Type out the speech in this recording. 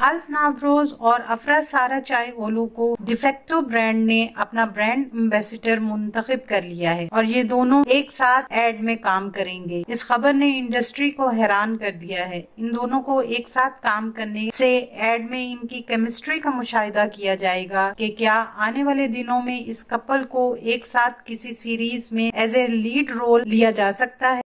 अल्फ नावरोज और अफरा सारा चाय ओलू को डिफेक्टो ब्रांड ने अपना ब्रांड एम्बेसडर मुंतखब कर लिया है और ये दोनों एक साथ एड में काम करेंगे। इस खबर ने इंडस्ट्री को हैरान कर दिया है। इन दोनों को एक साथ काम करने से एड में इनकी केमिस्ट्री का मुशाहिदा किया जाएगा कि क्या आने वाले दिनों में इस कपल को एक साथ किसी सीरीज में एज ए लीड रोल लिया जा सकता है।